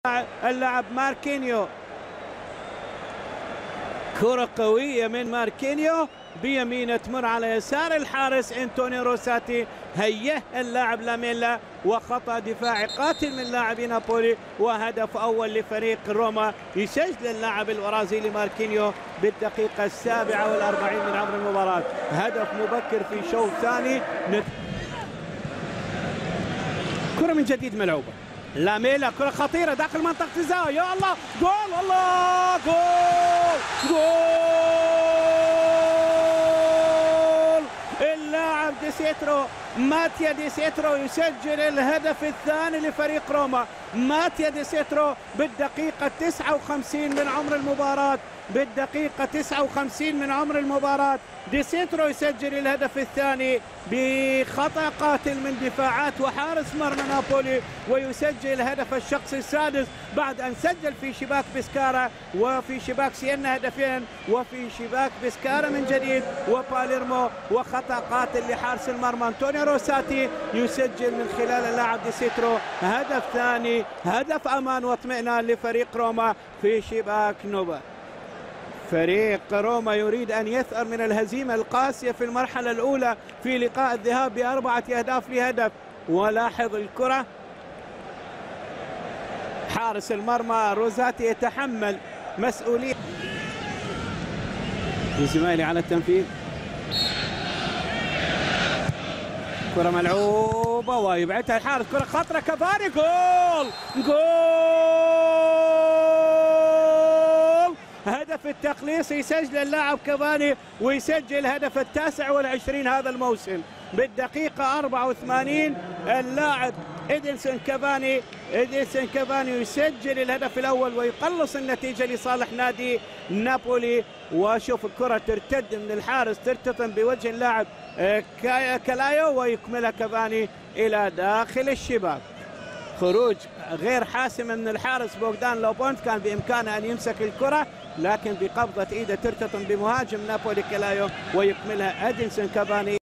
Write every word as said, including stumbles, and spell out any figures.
اللاعب ماركينيو. كرة قوية من ماركينيو بيمينه تمر على يسار الحارس انتوني روساتي. هيه اللاعب لاميلا وخطأ دفاعي قاتل من لاعبي نابولي، وهدف أول لفريق روما. يسجل اللاعب البرازيلي ماركينيو بالدقيقة السابعة والأربعين من عمر المباراة. هدف مبكر في شوط ثاني. كرة من جديد ملعوبة، لاميلا كرة خطيرة داخل منطقة الزاوية، يا الله جول، الله جول جول. اللاعب دي سيترو ماتيا دي سيترو يسجل الهدف الثاني لفريق روما. ماتيا دي سيترو بالدقيقة تسعة وخمسين من عمر المباراة، بالدقيقة تسعة وخمسين من عمر المباراة دي سيترو يسجل الهدف الثاني بخطأ قاتل من دفاعات وحارس مرمى نابولي، ويسجل الهدف الشخصي السادس بعد أن سجل في شباك بسكارا وفي شباك سينا هدفين، وفي شباك بسكارا من جديد وباليرمو، وخطأ قاتل لحارس المرمى أنطونيو روساتي. يسجل من خلال اللاعب دي سيترو هدف ثاني، هدف أمان واطمئنان لفريق روما في شباك نوبا. فريق روما يريد أن يثأر من الهزيمة القاسية في المرحلة الأولى في لقاء الذهاب بأربعة أهداف لهدف. ولاحظ الكرة، حارس المرمى روزاتي يتحمل مسؤولية. زميلي على التنفيذ، كرة ملعوبة ويبعدها الحارس، كرة خطرة كفاني، جول جول. هدف التخليص يسجل اللاعب كافاني، ويسجل الهدف التاسع والعشرين هذا الموسم بالدقيقة أربعة وثمانين. اللاعب إدينسون كافاني إدينسون كافاني يسجل الهدف الأول ويقلص النتيجة لصالح نادي نابولي. وشوف الكرة ترتد من الحارس، ترتطم بوجه اللاعب كالايو ويكملها كافاني إلى داخل الشباك. خروج غير حاسم من الحارس بوغدان لوبونت، كان بإمكانه أن يمسك الكرة لكن بقبضة إيده ترتطم بمهاجم نابولي كالايو ويكملها إدينسون كافاني.